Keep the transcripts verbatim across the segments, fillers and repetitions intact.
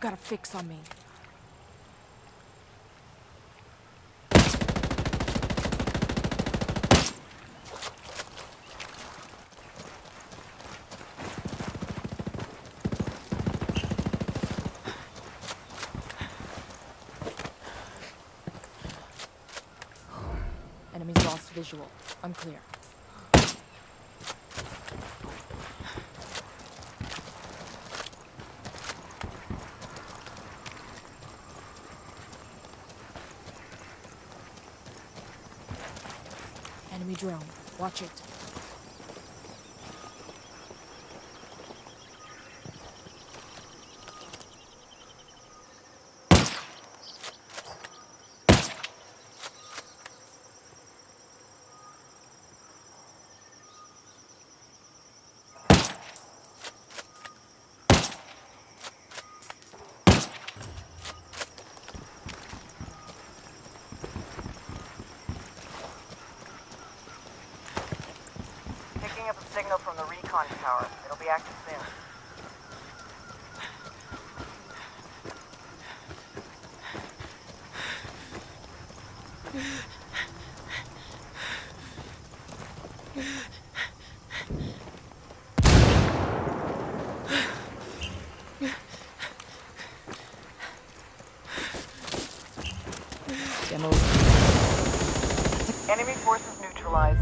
got a fix on me. Enemies lost visual. Unclear. Enemy drone. Watch it. Picking up a signal from the recon tower. It'll be active soon. Demos. Enemy forces neutralized.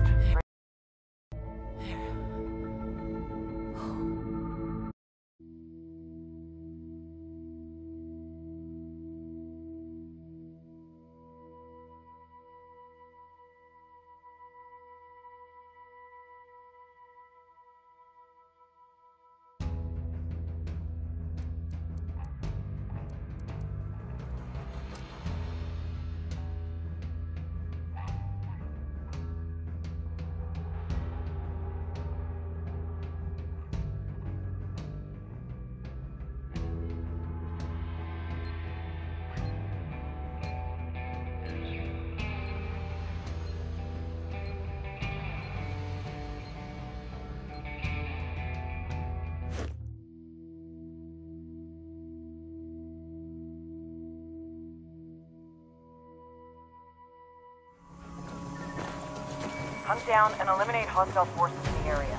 Hunt down and eliminate hostile forces in the area.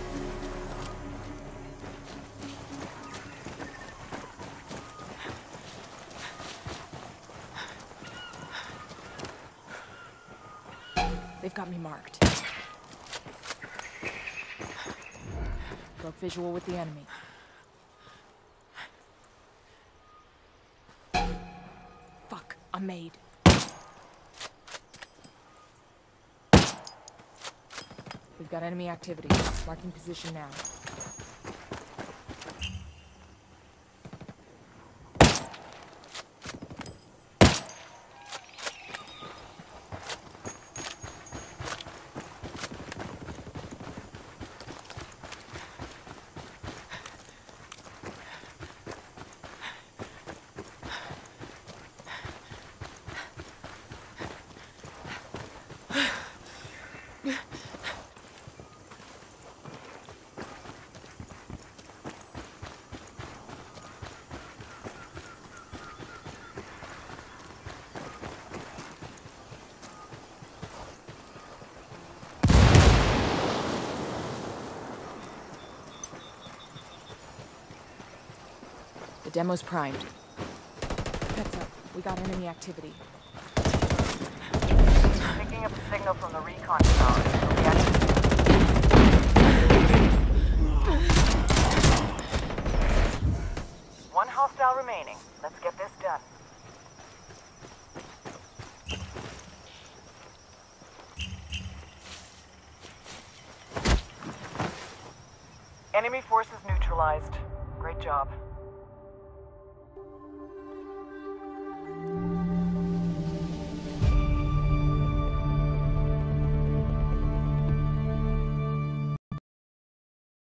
They've got me marked. Broke visual with the enemy. Fuck, I'm made. We've got enemy activity. Marking position now. The demo's primed. Heads up, we got enemy activity. Picking up a signal from the recon tower. It'll be active soon. One hostile remaining. Let's get this done. Enemy forces neutralized. Great job.